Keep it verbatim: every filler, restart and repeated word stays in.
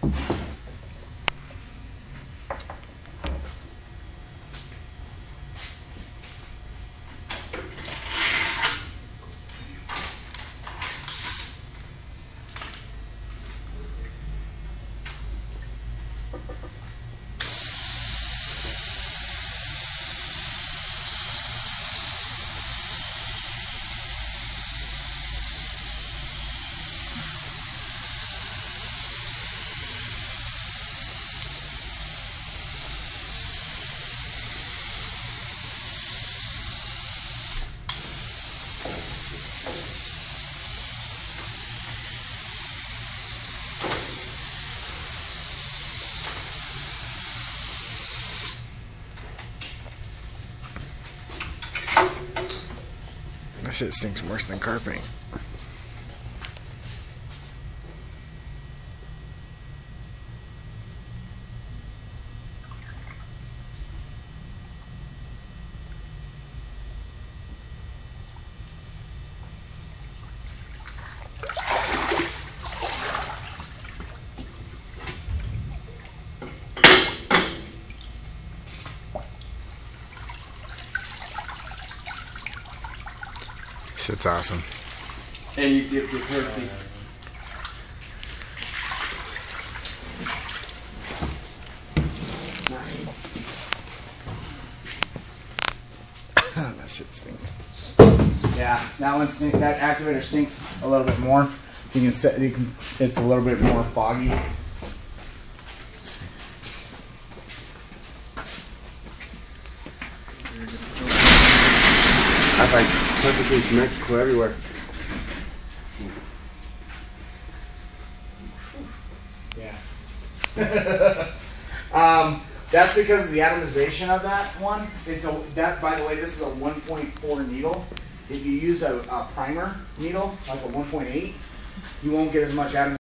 That shit stinks worse than car paint. Shit's awesome. And you dip your turkey. Nice. That shit stinks. Yeah, that one stink, that activator stinks a little bit more. You can set. You can. It's a little bit more foggy. That's like perfectly symmetrical everywhere. Yeah. um, that's because of the atomization of that one. It's a that. By the way, this is a one point four needle. If you use a, a primer needle, like a one point eight, you won't get as much atomization.